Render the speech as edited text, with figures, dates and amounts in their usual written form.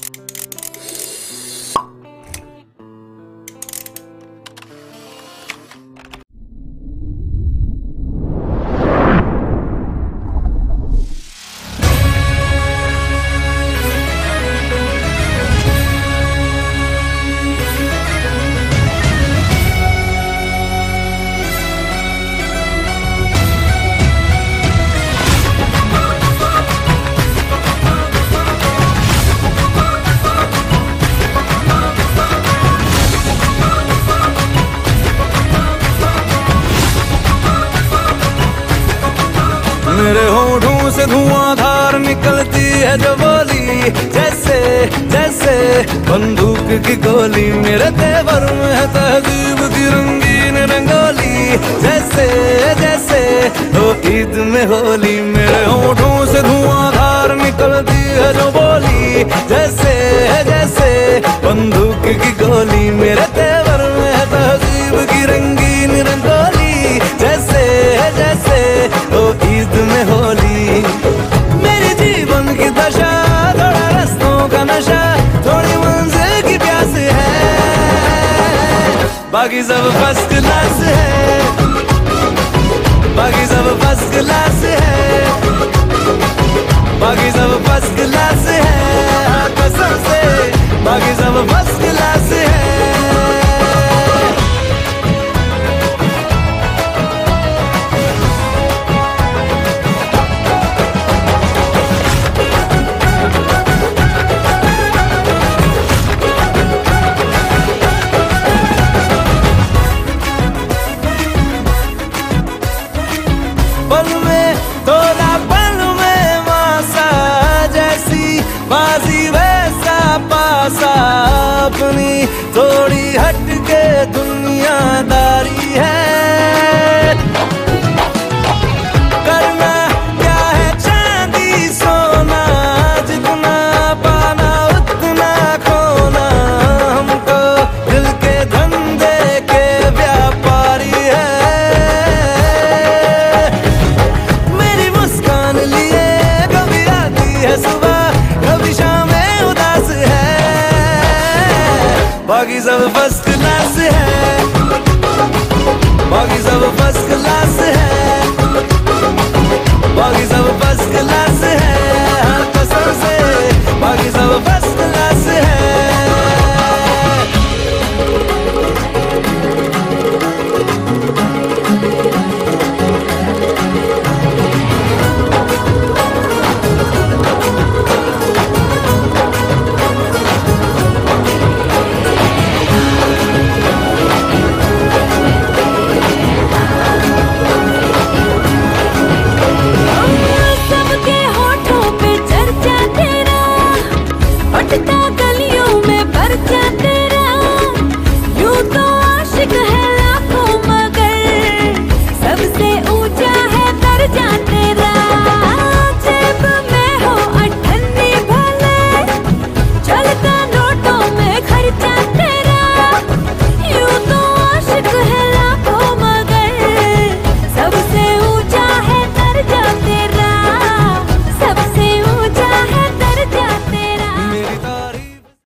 मेरे होठों से धुआंधार निकलती है जो बोली, जैसे जैसे बंदूक की गोली। मेरे तेवर में है तहजीब की रंगीन रंगोली, जैसे जैसे हो ईद में होली। मेरे होठों से धुआंधार निकलती है जो बोली, जैसे जैसे बंदूक की गोली। मेरे तेवर में है तहजीब की रंगीन रंगोली, जैसे जैसे हो ईद में होली। मेरे जीवन की दशा थोड़ा रस्तों का नशा, थोड़ी मंजिल की प्यास है, बाकी सब फर्स्ट क्लास है, बाकी सब फर्स्ट क्लास है, बाकी सब फर्स्ट क्लास है, कसम से बाकी सब फर्स्ट क्लास है। पल में तोला पल में मासा, जैसी बाजी वैसा पासा। अपनी थोड़ी हटके दुनियादारी है, करना क्या है चांदी सोना, जितना पाना उतना खोना। हमको दिल के धंधे के व्यापारी है, कभी शाम में उदास है, बाकी सब फर्स्ट क्लास है, बाकी सब फर्स्ट क्लास है, बाकी सब फर्स्ट क्लास है, कसम से बाकी सब